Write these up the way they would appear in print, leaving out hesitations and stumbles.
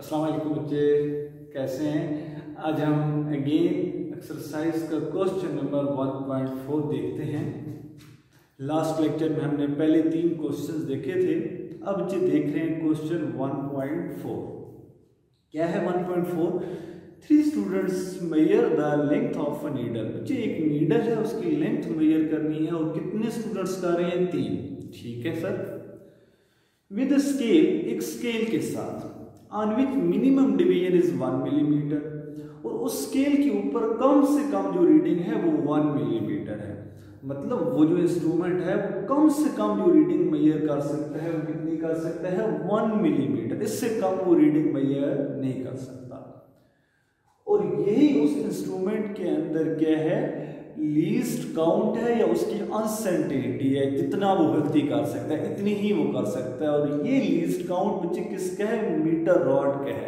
अस्सलाम वालेकुम बच्चे, कैसे हैं। आज हम अगेन एक्सरसाइज का क्वेश्चन नंबर 1.4 देखते हैं। लास्ट लेक्चर में हमने पहले 3 क्वेश्चंस देखे थे। अब बच्चे देख रहे हैं क्वेश्चन 1.4। क्या है 1.4? 3 students measure the length of a needle. बच्चे एक नीडल है, उसकी लेंथ मेजर करनी है और कितने स्टूडेंट्स कर रहे हैं? 3। ठीक है सर। विद स्केल, एक स्केल के साथ, on which minimum division is 1 millimetre, और उस स्केल के ऊपर कम से कम जो रीडिंग है वो 1 मिलीमीटर है। मतलब वो जो इंस्ट्रूमेंट है वो कम से कम जो रीडिंग मेजर कर सकता है वो कितनी कर सकता है? 1 मिलीमीटर। इससे कम वो रीडिंग मेजर नहीं कर सकता। और यही उस इंस्ट्रूमेंट के अंदर क्या है? लीस्ट काउंट है या उसकी अनसर्टेनिटी है। जितना वो व्यक्ति कर सकता है इतनी ही वो कर सकता है। और ये लीस्ट काउंट बच्चे किसका है? मीटर रॉड का है।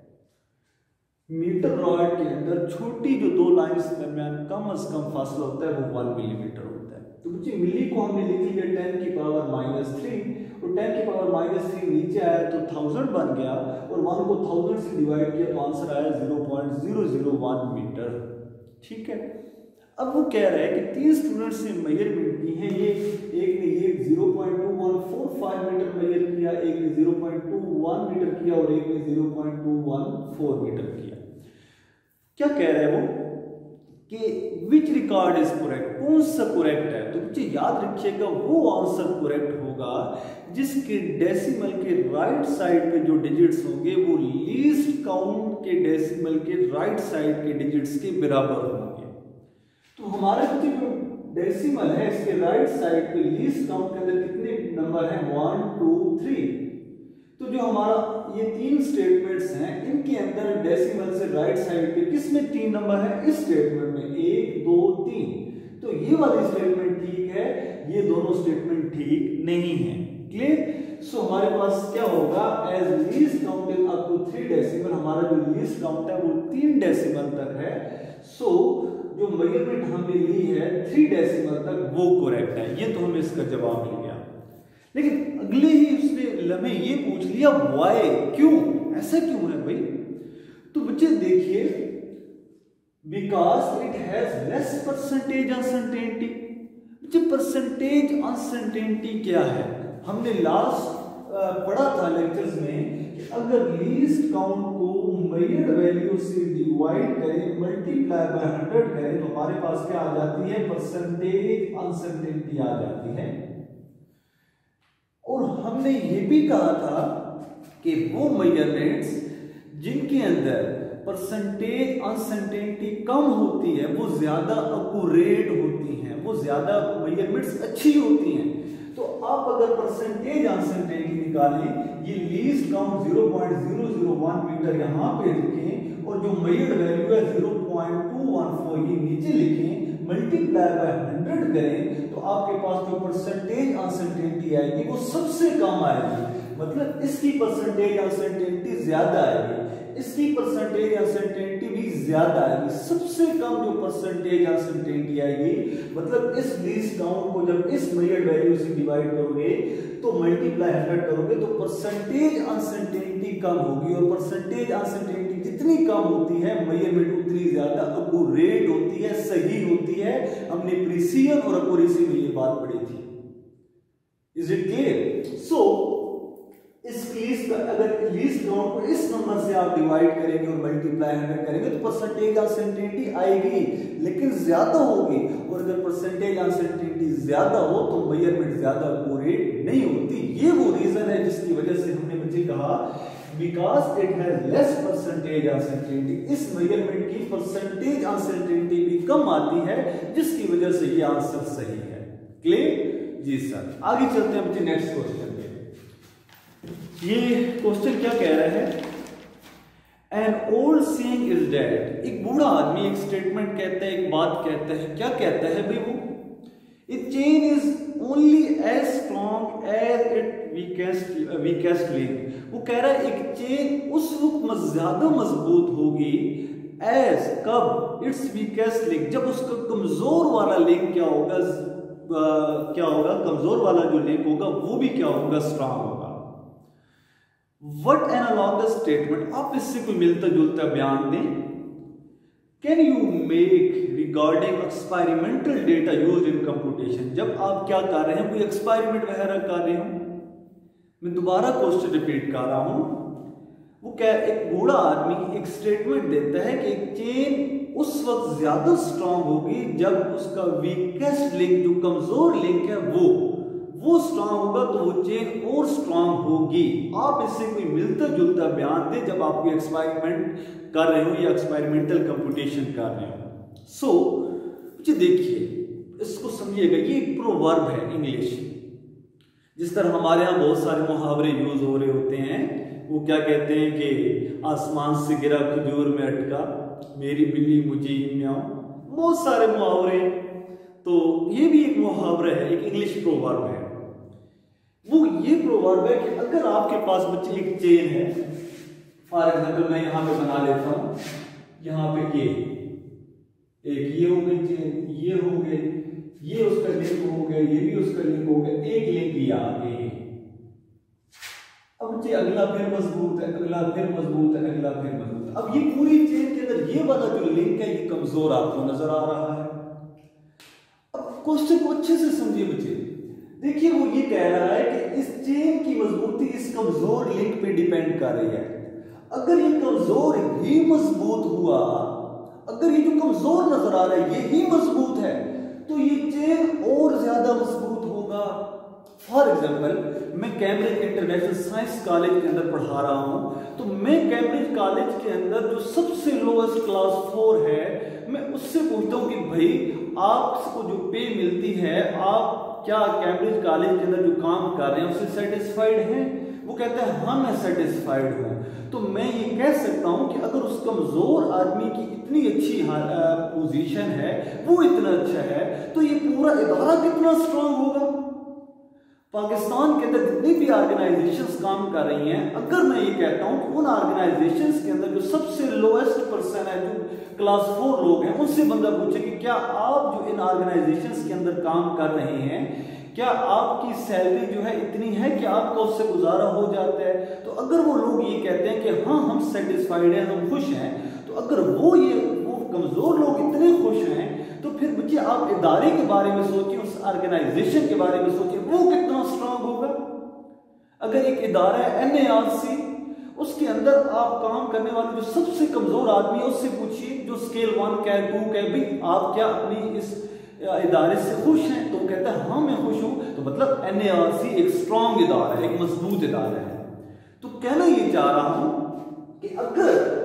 मीटर रॉड के अंदर छोटी जो 2 लाइंस के दरमियान कम से कम फासला होता है वो 1 मिलीमीटर होता है। तो बच्चे मिली को हमने लिख लिया 10 की पावर -3, और 10 की पावर -3 नीचे आया तो 1000 बन गया, और 1 को 1000 से डिवाइड किया तो आंसर आया 0.001 मीटर। ठीक है। अब वो कह रहा है कि 3 स्टूडेंट्स ने मेजरमेंट की है। एक ने 0.2145 मीटर मेजर किया, एक ने 0.21 मीटर किया और एक ने 0.214 मीटर किया। क्या कह रहा है वो? कि विच रिकॉर्ड इज करेक्ट, कौन सा करेक्ट है? तो बच्चे याद रखिएगा वो आंसर करेक्ट होगा जिसके डेसिमल के राइट साइड पे जो डिजिट्स होंगे वो लीस्ट काउंट के डेसिमल के राइट साइड के डिजिट्स के बराबर होंगे। तो हमारे बच्चे जो डेसिमल है इसके राइट साइड पे लीस्ट काउंट के अंदर कितने नंबर हैं? 1 2 3। तो जो हमारा ये 3 स्टेटमेंट्स हैं इनके अंदर डेसिमल से राइट साइड पे किसमें 3 नंबर है? इस स्टेटमेंट में 1 2 3। तो ये वाली स्टेटमेंट ठीक है, ये दोनों स्टेटमेंट ठीक नहीं है। क्लियर? सो हमारे पास क्या होगा? As least count is up to 3 decimal, हमारा जो लीस्ट काउंट है वो 3 डेसिमल तक है। सो जो मेजरमेंट हमने ली है 3 डेसिमल तक वो करेक्ट है। ये तो हमें इसका जवाब मिल गया। लेकिन अगले ही उसने लम्हे ये पूछ लिया व्हाई, क्यों, ऐसा क्यों है भाई? तो बच्चे देखिए, because it has less percentage uncertainty. बच्चे परसेंटेज अनसर्टेनिटी क्या है? हमने लास्ट पढ़ा था लेक्चर्स में कि अगर लीस्ट काउंट को मेजर्ड वैल्यू से डिवाइड करें, मल्टीप्लाई बाय 100 करें तो हमारे पास क्या आ जाती है? परसेंटेज अनसर्टेनिटी आ जाती है। और हमने ये भी कहा था कि वो मेजरमेंट्स जिनके अंदर परसेंटेज अनसर्टेनिटी कम होती है वो ज्यादा एक्यूरेट होती हैं, वो ज्यादा मेजरमेंट्स अच्छी होती हैं। तो आप अगर परसेंटेज अनसर्टेनिटी निकालें, ये लीस्ट काउंट 0.001 मीटर यहाँ पे लिखें और जो मेजर्ड वैल्यू है 0.214 ये नीचे लिखें, मल्टीप्लाई बाय 100 करें तो आपके पास जो परसेंटेज अनसर्टेनिटी आएगी वो सबसे कम आएगी। मतलब इसकी परसेंटेज अनसर्टेनिटी ज्यादा आएगी, इसकी परसेंटेज अनसर्टेनिटी भी ज्यादा आएगी। सबसे कम जो परसेंटेज अनसर्टेनिटी आएगी, मतलब इस लीस्ट काउंट को जब इस मेजर्ड वैल्यू से डिवाइड करोगे तो मल्टीप्लाई 100 करोगे तो परसेंटेज अनसर्टेनिटी कम होगी। और परसेंटेज अनसर्टेनिटी जितनी कम होती है मेजरमेंट उतनी ज्यादा एक्यूरेट होती है, सही होती है। हमने प्रिसीजन और एक्यूरेसी में ये बात पढ़ी थी। Is it clear? सो इस लीस्ट का अगर लीस्ट काउंट को इस नंबर से आप डिवाइड करेंगे और मल्टीप्लाई 100 करेंगे तो परसेंटेज अनसर्टेनिटी आएगी लेकिन ज्यादा होगी। और अगर परसेंटेज अनसर्टेनिटी ज्यादा हो तो मेजरमेंट ज्यादा एक्यूरेट नहीं होती। ये वो रीजन है जिसकी वजह से हमने बच्चे कहा because it has less percentage uncertainty, इस मेजरमेंट की परसेंटेज अनसर्टेनिटी भी कम आती है जिसकी वजह से ये आंसर सही है। क्लियर? जी सर। आगे चलते हैं बच्चे नेक्स्ट क्वेश्चन पे। ये क्वेश्चन क्या कह रहा है? An old saying is dead. एक बूढ़ा आदमी एक स्टेटमेंट कहता है, एक बात कहता है। क्या कहता है भाई वो? A chain is only as strong as it weakest link. वो कह रहा है एक चेन उस वक्त ज्यादा मजबूत होगी एज कब? इट्स वीकेस्ट लिंक, जब उसका कमजोर वाला लिंक क्या होगा? कमजोर वाला जो लिंक होगा वो भी क्या होगा? स्ट्रॉन्ग होगा। व्हाट एनालॉगस स्टेटमेंट, आप इससे कोई मिलता जुलता बयान दें। Can you make regarding experimental data used in computation, जब आप क्या कर रहे हैं, कोई एक्सपेरिमेंट वगैरह कर रहे हो। मैं दोबारा क्वेश्चन रिपीट कर रहा हूं। वो क्या, एक बूढ़ा आदमी एक स्टेटमेंट देता है कि एक चेन उस वक्त ज्यादा स्ट्रांग होगी जब उसका वीकेस्ट लिंक, जो कमजोर लिंक है वो स्ट्रांग होगा, तो वो चेन और स्ट्रांग होगी। आप इससे कोई मिलता जुलता बयान दे जब आप कोई एक्सपेरिमेंट कर रहे हो या एक्सपेरिमेंटल कंप्यूटेशन कर रहे हो। सो देखिए, इसको समझिएगा, ये एक प्रोवर्ब है इंग्लिश। जिस तरह हमारे यहाँ बहुत सारे मुहावरे यूज हो रहे होते हैं, वो क्या कहते हैं कि आसमान से गिरा खजूर में अटका, मेरी बिल्ली मुझे ही म्याऊं, बहुत सारे मुहावरे। तो ये भी एक मुहावरा है, एक इंग्लिश प्रोवर्ब है। वो ये प्रोवर्ब है कि अगर आपके पास बच्चे एक चेन है, फॉर एग्जाम्पल मैं यहाँ पे बना लेता हूँ, यहाँ पे ये हो गई चेन, ये हो गए, ये उसका लिंक हो गया, ये भी उसका लिंक हो गया, एक लिंक ये आगे। अब बच्चे अगला फिर मजबूत है, अगला फिर मजबूत है, अगला फिर मजबूत है। अब ये पूरी चेन के अंदर ये वाला जो लिंक है ये कमजोर आपको नजर आ रहा है। अब क्वेश्चन को अच्छे से समझिए बच्चे। देखिए, वो ये कह रहा है कि इस चेन की मजबूती इस कमजोर लिंक पे डिपेंड कर रही है। अगर ये कमजोर ही मजबूत हुआ, अगर ये जो कमजोर नजर आ रहा है ये ही मजबूत है, तो ये चेन और ज्यादा मजबूत होगा। फॉर एग्जाम्पल, मैं कैम्ब्रिज इंटरनेशनल साइंस कॉलेज के अंदर पढ़ा रहा हूं, तो मैं कैम्ब्रिज कॉलेज के अंदर जो सबसे लोएस्ट क्लास 4 है, मैं उससे पूछता हूं कि भाई आपको जो पे मिलती है, आप क्या कैम्ब्रिज कॉलेज के अंदर जो काम कर रहे हैं उससे सेटिस्फाइड हैं? वो कहता है हाँ मैं सेटिस्फाइड हूं। तो मैं ये कह सकता हूं कि अगर उस कमजोर आदमी की इतनी अच्छी पोजीशन है, वो इतना अच्छा है, तो ये पूरा इदारा कितना स्ट्रांग होगा। पाकिस्तान के अंदर जितनी भी ऑर्गेनाइजेशंस काम कर रही हैं, अगर मैं ये कहता हूं कि उन ऑर्गेनाइजेशंस के अंदर जो सबसे लोएस्ट पर्सन है, जो क्लास 4 लोग हैं, उनसे बंदा पूछे कि क्या आप जो इन ऑर्गेनाइजेशंस के अंदर काम कर रहे हैं, क्या आपकी सैलरी जो है इतनी है कि आपका उससे गुजारा हो जाता है? तो अगर वो लोग ये कहते हैं कि हाँ हम सेटिस्फाइड हैं, हम खुश हैं, तो अगर वो कमजोर लोग इतने खुश हैं, तो फिर बच्चे आप इदारे के बारे में सोचिए, उस ऑर्गेनाइजेशन के बारे में सोचिए, वो कितना स्ट्रांग होगा। अगर एक इदारा है NARC, उसके अंदर आप काम करने वाले जो सबसे कमजोर आदमी है उससे पूछिए, जो स्केल 1 का 2 का, भाई आप क्या अपनी इस इदारे से खुश हैं? तो वो कहता है हाँ मैं खुश हूं। तो मतलब NARC एक स्ट्रांग इदारा है, एक मजबूत इदारा है। तो कहना ये चाह रहा हूं कि अगर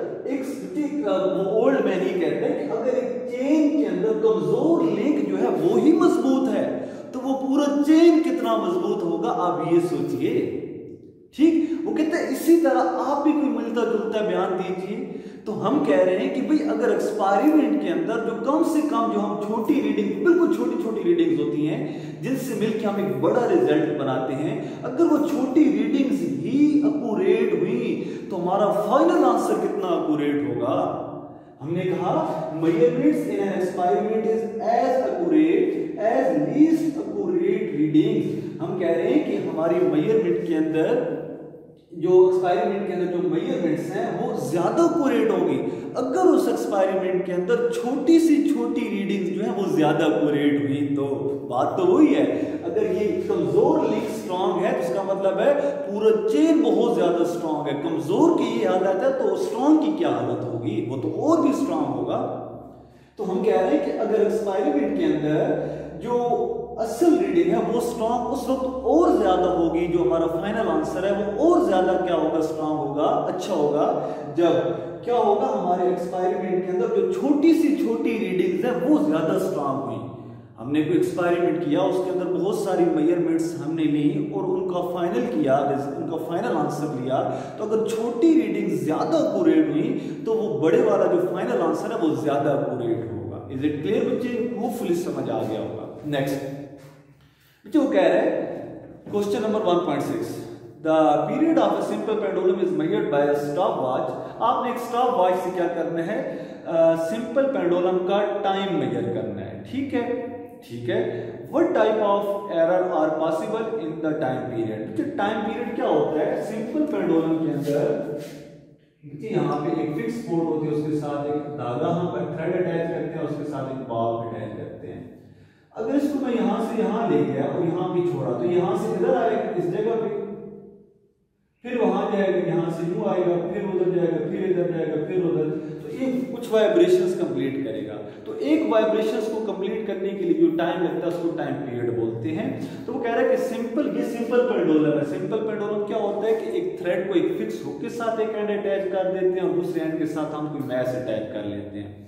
ओल्ड मैन ही कहते हैं कि अगर एक चेन के अंदर कमजोर लिंक जो है वो ही मजबूत है, तो वो पूरा चेन कितना मजबूत होगा, आप ये सोचिए। ठीक, वो कहते हैं इसी तरह आप भी कोई मिलता जुलता बयान दीजिए। तो हम कह रहे हैं कि भाई अगर एक्सपेरिमेंट के अंदर जो कम से कम जो हम छोटी रीडिंग, बिल्कुल छोटी छोटी रीडिंग्स होती हैं जिनसे मिलकर हम एक बड़ा रिजल्ट बनाते हैं, अगर वो छोटी रीडिंग्स ही एक्यूरेट हुई तो हमारा फाइनल आंसर कितना एक्यूरेट होगा। हमने कहा measurements in an experiment is as accurate as least accurate readings. हम कह रहे हैं कि हमारी मेजरमेंट के अंदर, जो एक्सपेरिमेंट के अंदर जो मेजरमेंट्स हैं वो ज्यादा एक्यूरेट होंगी अगर उस एक्सपेरिमेंट के अंदर छोटी सी छोटी रीडिंग्स जो है वो ज्यादा एक्यूरेट हुई। तो बात तो वही है, अगर ये कमजोर लिंक स्ट्रांग है तो इसका मतलब है पूरा चेन बहुत ज्यादा स्ट्रांग है। कमजोर की ये हालत है तो स्ट्रांग की क्या हालत होगी, वो तो और भी स्ट्रांग होगा। तो हम कह रहे हैं कि अगर एक्सपेरिमेंट के अंदर जो असल रीडिंग है वो स्ट्रांग उस वक्त और ज्यादा होगी, जो हमारा फाइनल आंसर है वो और ज्यादा क्या होगा, स्ट्रांग होगा, अच्छा होगा, जब क्या होगा हमारे एक्सपेरिमेंट के अंदर जो छोटी सी छोटी रीडिंग्स है वो ज्यादा स्ट्रांग हुई। हमने कोई एक्सपेरिमेंट किया, उसके अंदर बहुत सारी मेजरमेंट्स हमने ली और उनका फाइनल किया, उनका फाइनल आंसर लिया, तो अगर छोटी रीडिंग ज्यादा एक्यूरेट हुई तो वो बड़े वाला जो फाइनल आंसर है वो ज्यादा एक्यूरेट होगा। इज इट क्लियर बच्चे? होपफुली समझ आ गया होगा। नेक्स्ट जो कह रहे हैं question number 1.6, the period of a simple pendulum is measured by a stop watch. आपने एक स्टॉप वॉच से क्या करना है, सिंपल पेंडुलम का टाइम मेजर करना है। ठीक है, ठीक है। What type of error are possible in the time period. Time period क्या होता है, सिंपल पेंडुलम के अंदर यहाँ पे एक फिक्स पोर्ट होती है, उसके साथ एक धागा हम थ्रेड अटैच करते हैं, उसके साथ एक बाल अटैच करते हैं। अगर इसको मैं यहाँ से यहाँ ले गया और यहाँ भी छोड़ा तो यहाँ से इधर आएगा इस जगह पे, फिर वहां जाएगा, यहाँ से यूं आएगा, फिर उधर जाएगा, फिर इधर जाएगा, फिर उधर, तो ये कुछ वाइब्रेशंस कंप्लीट करेगा। तो एक वाइब्रेशंस को कंप्लीट करने के लिए जो टाइम लगता है उसको टाइम पीरियड बोलते हैं। तो वो कह रहा है कि ये सिंपल पेंडुलम है। सिंपल पेंडुलम क्या होता है कि एक थ्रेड को एक फिक्स हुक के साथ एक एंड अटैच कर देते हैं और दूसरे एंड के साथ हम कोई मैश अटैच कर लेते हैं।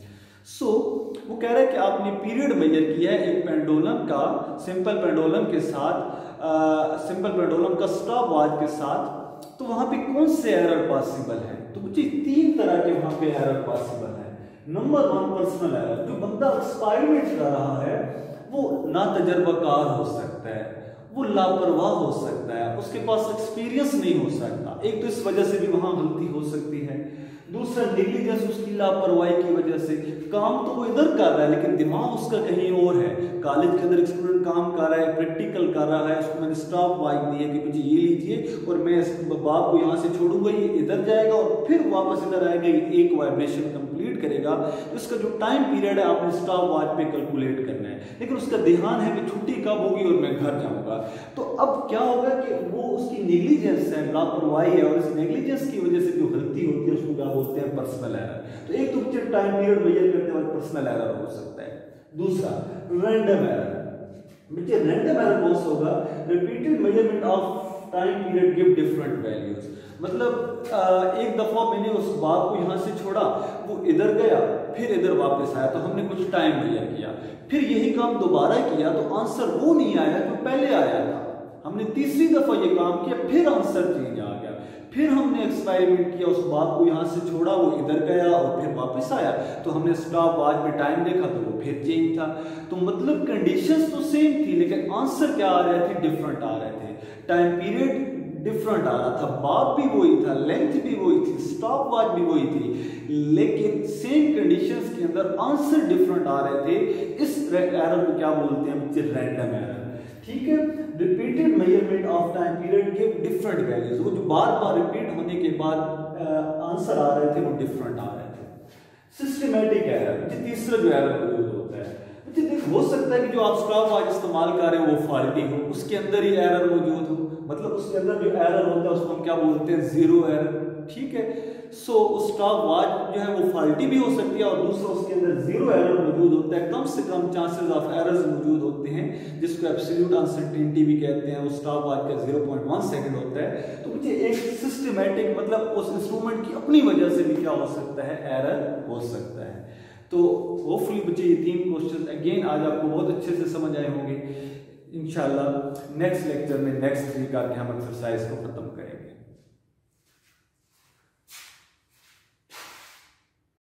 वो कह रहा है कि आपने पीरियड मेजर किया है एक पेंडुलम का, सिंपल पेंडुलम के साथ, सिंपल पेंडुलम का स्टॉप वॉच के साथ, तो वहां पे कौन से एरर पॉसिबल है। तो मुझे 3 तरह के वहां पे एरर पॉसिबल है। नंबर 1 पर्सनल एरर, जो बंदा एक्सपेरिमेंट कर रहा है वो ना तजर्बाकार हो सकता है, वो लापरवाह हो सकता है, उसके पास एक्सपीरियंस नहीं हो सकता, एक तो इस वजह से भी वहां गलती हो सकती है। दूसरा नेग्लिजेंस, उसकी लापरवाही की वजह से, काम तो वो इधर कर रहा है लेकिन दिमाग उसका कहीं और है। कॉलेज के अंदर एक स्टूडेंट काम कर रहा है, प्रैक्टिकल कर रहा है, उसको मैंने स्टॉप वॉच दी है कि मुझे ये लीजिए और मैं इस बाप को यहाँ से छोड़ूंगा, ये इधर जाएगा और फिर वापस इधर आएगा, ये एक वाइब्रेशन कंप्लीट करेगा। उसका जो टाइम पीरियड है आपने स्टॉप वॉच पे कैलकुलेट करना है, लेकिन उसका ध्यान है कि छुट्टी कब होगी और मैं घर जाऊंगा। तो अब क्या होगा कि वो उसकी नेग्लिजेंस है, लापरवाही है, और इस नेग्लिजेंस की वजह से जो गलती होती है उसको क्या बोलते हैं, पर्सनल एरर। तो एक तो टाइम पीरियड मेजर करते वक्त पर्सनल एरर हो सकता है। दूसरा रैंडम एरर। बच्चे रैंडम एरर कौन सा होगा, repeated measurement of time period give different values. मतलब एक दफा मैंने उस बात को यहाँ से छोड़ा, वो इधर गया, फिर इधर वापस आया, तो हमने कुछ टाइम मेजर किया, फिर यही काम दोबारा किया तो आंसर वो नहीं आया जो पहले आया था। हमने तीसरी दफा ये काम किया, फिर आंसर चेंज आ गया, फिर हमने एक्सपेरिमेंट किया, उस बात को यहाँ से छोड़ा, वो इधर गया और फिर वापस आया, तो हमने स्टॉप वॉच पे टाइम देखा तो वो फिर चेंज था। तो मतलब कंडीशंस तो सेम थी लेकिन आंसर क्या आ रहे थे, डिफरेंट आ रहे थे। टाइम पीरियड डिफरेंट आ रहा था, बात भी वही था, लेंथ भी वही थी, स्टॉप वॉच भी वही थी, लेकिन सेम कंडीशंस के अंदर आंसर डिफरेंट आ रहे थे। इस एरर को क्या बोलते हैं बच्चे, रैंडम एरर। ठीक है, repeated measurement of time period give different values. वो जो बार बार रिपीट होने के बाद आंसर आ रहे थे वो डिफरेंट आ रहे थे। सिस्टमैटिक एरर, तीसरा जो एरर मौजूद होता है, हो सकता है कि जो आप स्टॉप वॉच इस्तेमाल कर रहे हो वो फॉल्टी हो, उसके अंदर ही एरर मौजूद हो, मतलब उसके अंदर जो एरर होता है उसको हम क्या बोलते हैं, जीरो एरर। ठीक है, सो स्टॉप वॉच जो है वो फॉल्टी भी हो सकती है और दूसरा उसके अंदर जीरो एरर मौजूद होता है, कम से कम चांसेस ऑफ एरर्स मौजूद होते हैं, जिसको एब्सोल्यूट अनसर्टेनिटी भी कहते हैं। वो स्टॉप वॉच का 0.1 सेकंड होता है। तो मुझे एक सिस्टमैटिक, मतलब उस इंस्ट्रूमेंट की अपनी वजह से भी क्या हो सकता है, एरर हो सकता है। तो होपफुली बच्चे ये 3 क्वेश्चन अगेन आज आपको बहुत अच्छे से समझ आए होंगे। इंशाल्लाह नेक्स्ट लेक्चर में नेक्स्ट 3 करके हम एक्सरसाइज को खत्म करेंगे।